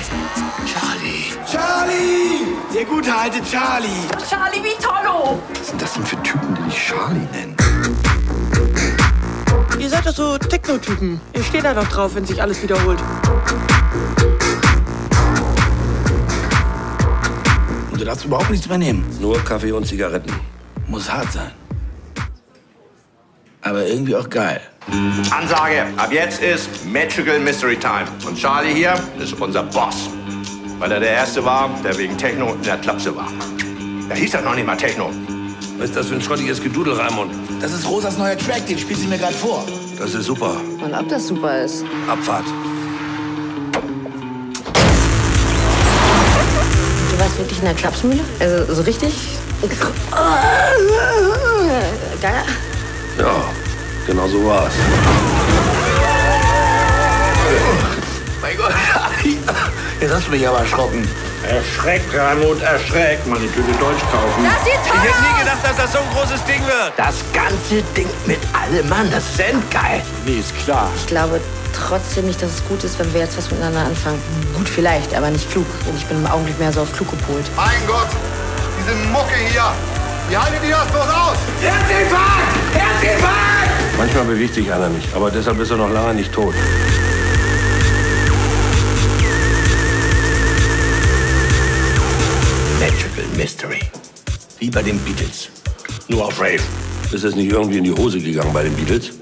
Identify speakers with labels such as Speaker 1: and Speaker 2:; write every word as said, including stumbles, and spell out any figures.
Speaker 1: Charlie.
Speaker 2: Charlie! Der gute alte Charlie.
Speaker 3: Charlie Vitolo.
Speaker 1: Was sind das denn für Typen, die dich Charlie nennen?
Speaker 4: Ihr seid doch so Techno-Typen. Ihr steht da doch drauf, wenn sich alles wiederholt.
Speaker 2: Und du darfst überhaupt nichts mehr nehmen.
Speaker 5: Nur Kaffee und Zigaretten.
Speaker 2: Muss hart sein. Aber irgendwie auch geil.
Speaker 6: Ansage, ab jetzt ist Magical Mystery Time. Und Charlie hier ist unser Boss. Weil er der Erste war, der wegen Techno in der Klapse war. Da hieß er noch nicht mal Techno.
Speaker 5: Was ist das für ein schrottiges Gedudel, Raimund?
Speaker 2: Das ist Rosas neuer Track, den spielt sie mir gerade vor.
Speaker 5: Das ist super.
Speaker 3: Und ob das super ist?
Speaker 5: Abfahrt.
Speaker 3: Du warst wirklich in der Klapsmühle? Also so richtig? Geil?
Speaker 5: Ja, genau so war's.
Speaker 2: Mein Gott, jetzt hast du mich aber erschrocken.
Speaker 5: Erschreckt, Raimund, erschreckt. Mal eine Tüte Deutsch kaufen.
Speaker 3: Das sieht toll
Speaker 5: Ich hätte nie
Speaker 3: aus!
Speaker 5: gedacht, dass das so ein großes Ding wird.
Speaker 2: Das ganze Ding mit allem, Mann, das ist endgeil. Nee, ist klar.
Speaker 3: Ich glaube trotzdem nicht, dass es gut ist, wenn wir jetzt was miteinander anfangen. Gut vielleicht, aber nicht klug. Und ich bin im Augenblick mehr so auf klug gepolt.
Speaker 7: Mein Gott, diese Mucke hier. Wie haltet ihr das bloß aus?
Speaker 2: Herzinfarkt! Herzinfarkt!
Speaker 5: Manchmal bewegt sich einer nicht, aber deshalb ist er noch lange nicht tot.
Speaker 2: Magical Mystery. Wie bei den Beatles. Nur auf Rave.
Speaker 5: Ist es nicht irgendwie in die Hose gegangen bei den Beatles?